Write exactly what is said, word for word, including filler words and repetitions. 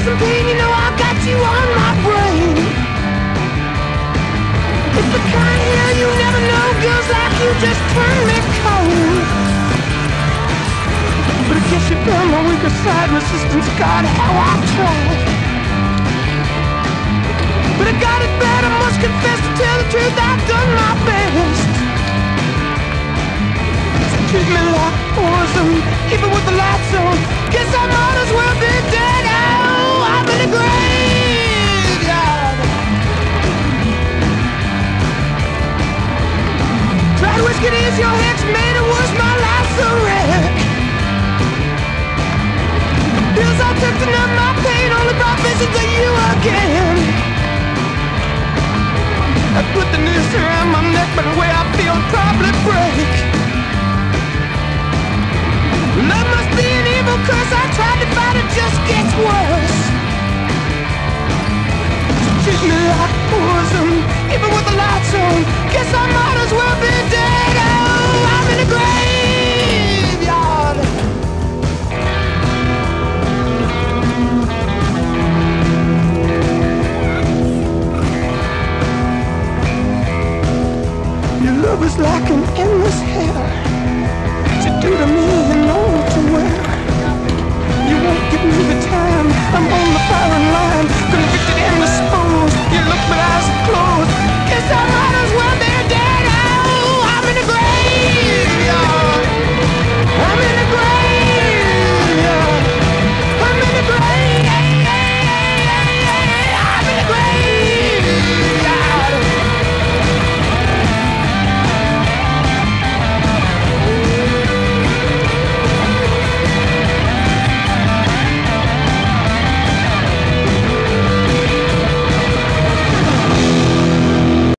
causing pain, you know I got you on my brain. It's the kind of hell you never know, girls like you just turn me cold. But I guess you found my weaker side, resistance, God, how I tried. But I got it bad, I must confess, to tell the truth, I've done my best. So treat me like poison, even with the lights on. Guess I might as well be dead. Oh, I'm in the graveyard. Tried whiskey to ease your hex, made it worse, my life's a wreck. Pills I took to numb my pain only brought visions of you again. I put the noose around my neck, but the way I feel probably break. Love must